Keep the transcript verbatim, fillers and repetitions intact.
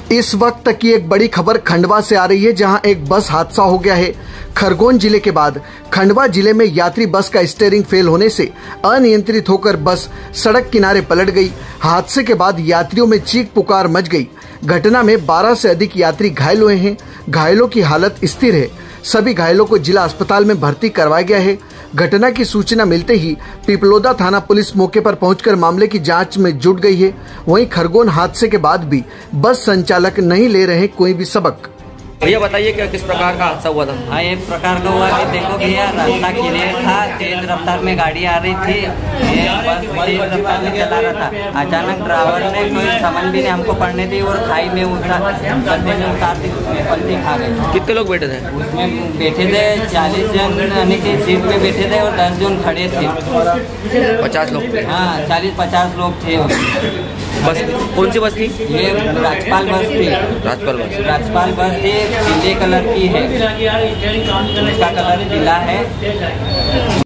इस वक्त की एक बड़ी खबर खंडवा से आ रही है, जहां एक बस हादसा हो गया है। खरगोन जिले के बाद खंडवा जिले में यात्री बस का स्टीयरिंग फेल होने से अनियंत्रित होकर बस सड़क किनारे पलट गई। हादसे के बाद यात्रियों में चीख पुकार मच गई। घटना में बारह से अधिक यात्री घायल हुए हैं। घायलों की हालत स्थिर है। सभी घायलों को जिला अस्पताल में भर्ती करवाया गया है। घटना की सूचना मिलते ही पिपलोदा थाना पुलिस मौके पर पहुंचकर मामले की जांच में जुट गई है। वहीं खरगोन हादसे के बाद भी बस संचालक नहीं ले रहे कोई भी सबक। भैया बताइए कि किस प्रकार का हादसा हुआ था? हाँ, ये प्रकार का हुआ कि देखो भैया, रास्ता क्लियर था, तेज रफ्तार में गाड़ी आ रही थी, ये बस तेज रफ्तार में चला रहा था। अचानक ड्राइवर ने कोई समझ भी नहीं हमको पढ़ने दी और खाई में उतार गड्ढे में उतार दी, उसमें पलटी खा गई। कितने लोग बैठे थे उसमें? बैठे थे चालीस जन यानी कि सीट में बैठे थे और दस जन खड़े थे। पचास लोग थे? हाँ, चालीस पचास लोग थे। बस कौन सी बस थी? ये राजपाल बस थी। राजपाल बस राजपाल बस थी, पीले कलर की है, उसका कलर पीला है।